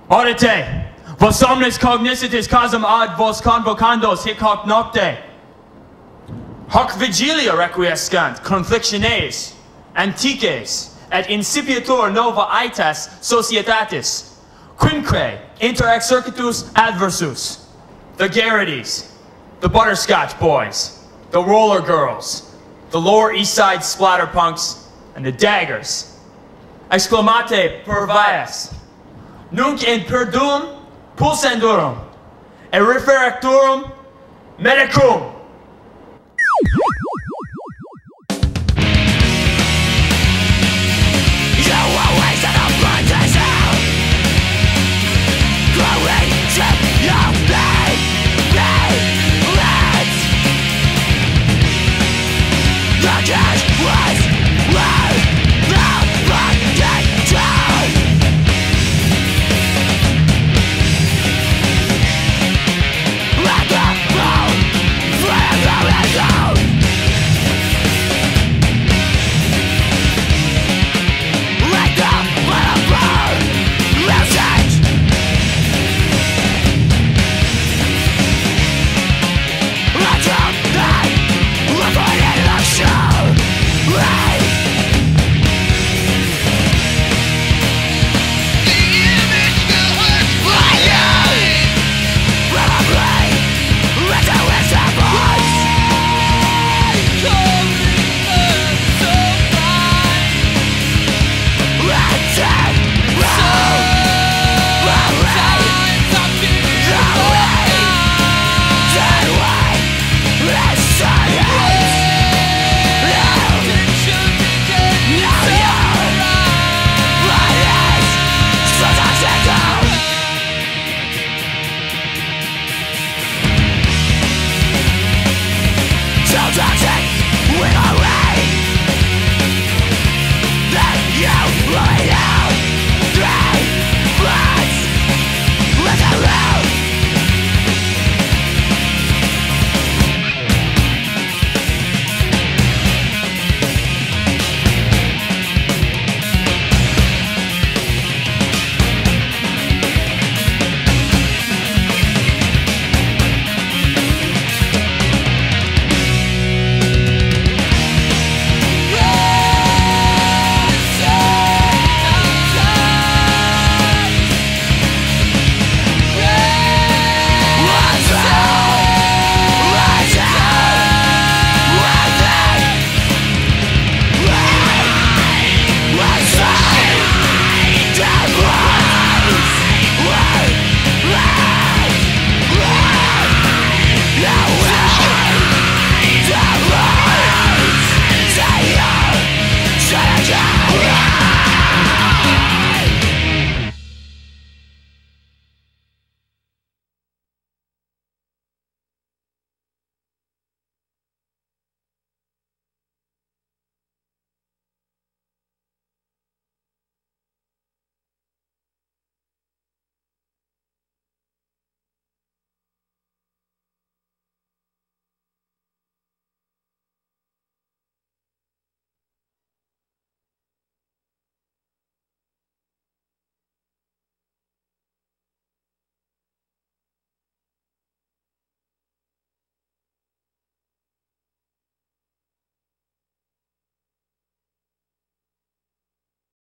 Audite, vos omnes cognicitis causam ad vos convocandos hic hoc nocte. Hoc vigilia requiescant conflictiones, antiques, et incipiatur nova aetas societatis, quinque inter exercitus adversus, the Garrities, the Butterscotch Boys, the Roller Girls, the Lower East Side Splatterpunks, and the Daggers. Exclamate per vias, nunc in perdum pulsendurum, et referacturum medicum.